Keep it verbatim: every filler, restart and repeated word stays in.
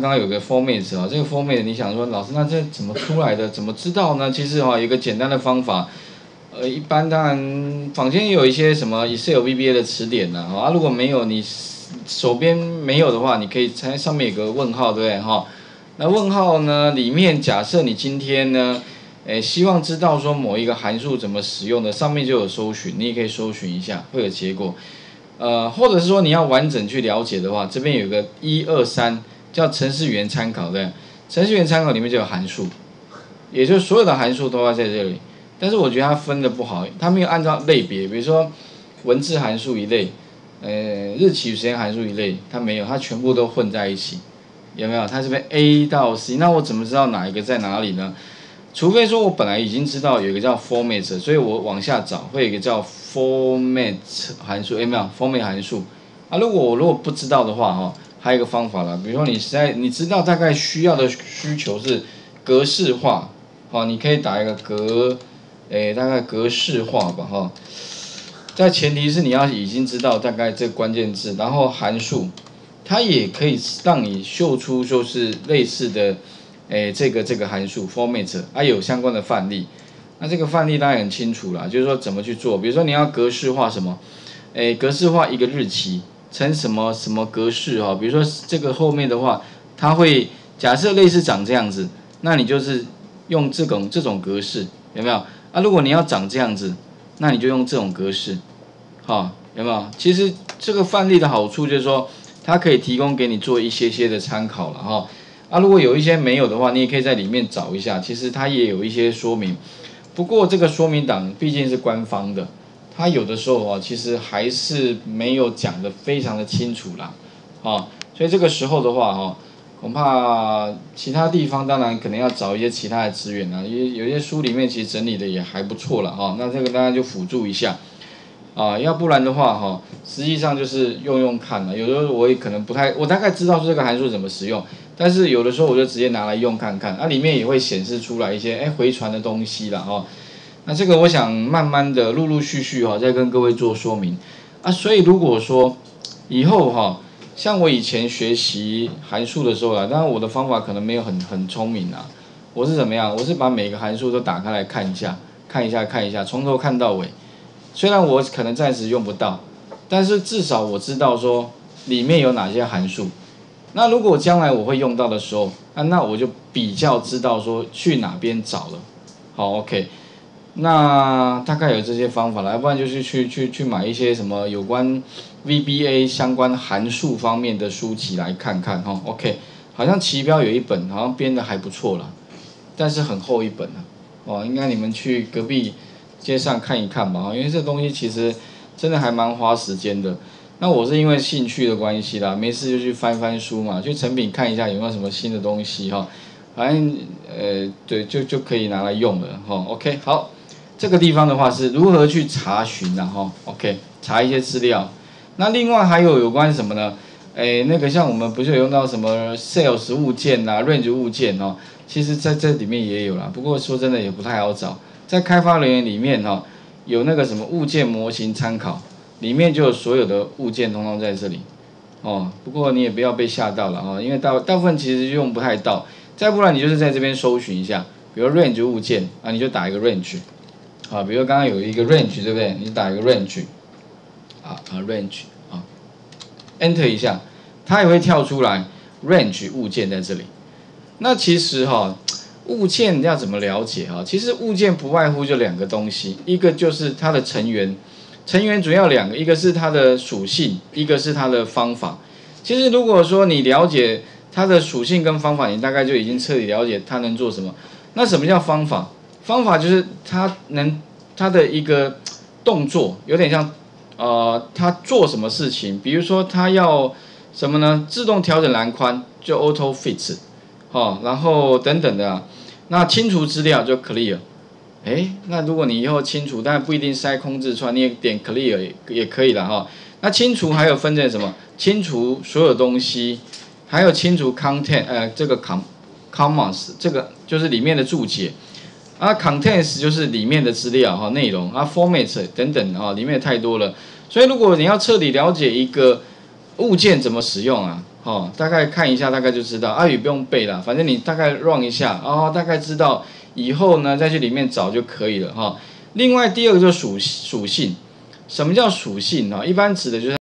刚刚有个 format 啊，这个 format 你想说，老师那这怎么出来的？怎么知道呢？其实哈、哦，有一个简单的方法。呃，一般当然，坊间也有一些什么 Excel V B A 的词典呐、啊，啊，如果没有你手边没有的话，你可以在上面有个问号，对不对哈？那问号呢，里面假设你今天呢，诶，希望知道说某一个函数怎么使用的，上面就有搜寻，你也可以搜寻一下，会有结果。呃，或者是说你要完整去了解的话，这边有个一二三叫程式语言参考，对，程式语言参考里面就有函数，也就是所有的函数都要在这里。但是我觉得它分的不好，它没有按照类别，比如说文字函数一类，呃，日期与时间函数一类，它没有，它全部都混在一起，有没有？它这边 A 到 C， 那我怎么知道哪一个在哪里呢？除非说我本来已经知道有一个叫 format， 所以我往下找会有一个叫 format 函数，有没有 format 函数？啊，如果我如果不知道的话，哈，还有一个方法啦，比如说你实在你知道大概需要的需求是格式化，好，你可以打一个格。诶，大概格式化吧，哈。在前提是你要已经知道大概这个关键字，然后函数，它也可以让你秀出就是类似的，诶，这个这个函数 format， 它有相关的范例。那这个范例当然很清楚啦，就是说怎么去做。比如说你要格式化什么，诶，格式化一个日期成什么什么格式哈。比如说这个后面的话，它会假设类似长这样子，那你就是用这种这种格式，有没有？啊，如果你要长这样子，那你就用这种格式，好，有没有？其实这个范例的好处就是说，它可以提供给你做一些些的参考了哈。啊，如果有一些没有的话，你也可以在里面找一下，其实它也有一些说明。不过这个说明档毕竟是官方的，它有的时候啊，其实还是没有讲得非常的清楚啦，啊，所以这个时候的话哈。恐怕其他地方当然可能要找一些其他的资源啊，因为有些书里面其实整理的也还不错了哈。那这个当然就辅助一下啊，要不然的话哈，实际上就是用用看了。有的时候我也可能不太，我大概知道这个函数怎么使用，但是有的时候我就直接拿来用看看，那、啊、里面也会显示出来一些哎回传的东西了哈。那这个我想慢慢的陆陆续续哈再跟各位做说明啊。所以如果说以后哈。像我以前学习函数的时候啊，当然我的方法可能没有很很聪明啊。我是怎么样？我是把每个函数都打开来看一下，看一下，看一下，从头看到尾。虽然我可能暂时用不到，但是至少我知道说里面有哪些函数。那如果将来我会用到的时候，啊，那我就比较知道说去哪边找了。好 ，OK。那大概有这些方法了，要不然就是去去去买一些什么有关 V B A 相关函数方面的书籍来看看哈。OK， 好像旗标有一本，好像编的还不错啦，但是很厚一本啊。哦，应该你们去隔壁街上看一看吧，因为这东西其实真的还蛮花时间的。那我是因为兴趣的关系啦，没事就去翻翻书嘛，去成品看一下有没有什么新的东西哈。反正呃对，就就可以拿来用了哈。OK， 好。这个地方的话是如何去查询的哈 ，OK， 查一些资料。那另外还有有关什么呢？诶，那个像我们不是有用到什么 sales 物件啦、range 物件哦，其实在这里面也有啦。不过说真的也不太好找，在开发人员里面哈，有那个什么物件模型参考，里面就有所有的物件通通在这里哦。不过你也不要被吓到了哦，因为大大部分其实用不太到。再不然你就是在这边搜寻一下，比如 range 物件啊，你就打一个 range。好，比如刚刚有一个 range， 对不对？你打一个 range， 啊啊 range 啊 ，enter 一下，它也会跳出来 range 物件在这里。那其实哈，物件要怎么了解哈？其实物件不外乎就两个东西，一个就是它的成员，成员主要两个，一个是它的属性，一个是它的方法。其实如果说你了解它的属性跟方法，你大概就已经彻底了解它能做什么。那什么叫方法？方法就是它能它的一个动作有点像，呃，它做什么事情，比如说它要什么呢？自动调整栏宽就 auto fit， 哦，然后等等的、啊，那清除资料就 clear， 哎，那如果你以后清除，当然不一定塞空字串，你也点 clear 也也可以了哈、哦。那清除还有分成什么？清除所有东西，还有清除 content， 呃，这个 com comments 这个就是里面的注解。啊 ，contents 就是里面的资料哈，内容啊 ，format 等等啊，里面太多了。所以如果你要彻底了解一个物件怎么使用啊， 哦，大概看一下，大概就知道。啊，也不用背啦，反正你大概 run 一下，哦，大概知道以后呢再去里面找就可以了哈、哦。另外第二个就是属属性，什么叫属性啊？一般指的就是